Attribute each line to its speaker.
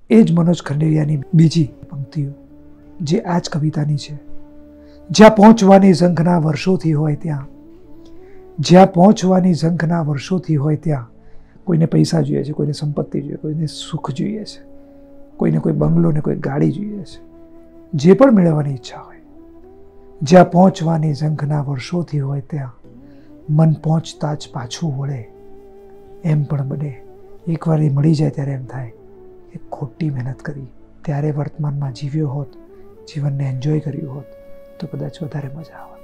Speaker 1: એ જ મનોજ ખંડેરિયાની બીજી પંક્તિઓ જે આ જ કવિતાની છે. જ્યાં પહોંચવાની ઝંખના વર્ષોથી હોય ત્યાં, જ્યાં પહોંચવાની ઝંખના વર્ષોથી હોય ત્યાં કોઈને પૈસા જોઈએ છે, કોઈને સંપત્તિ જોઈએ, કોઈને સુખ જોઈએ છે, કોઈને કોઈ બંગલો ને કોઈ ગાડી જોઈએ છે, જે પણ મેળવવાની ઈચ્છા હોય. જ્યાં પહોંચવાની ઝંખના વર્ષોથી હોય ત્યાં મન પહોંચતા જ પાછું વળે. એમ પણ બને એકવાર એ મળી જાય ત્યારે એમ થાય એ ખોટી મહેનત કરી, ત્યારે વર્તમાનમાં જીવ્યો હોત, જીવનને એન્જોય કર્યું હોત તો કદાચ વધારે મજા આવે.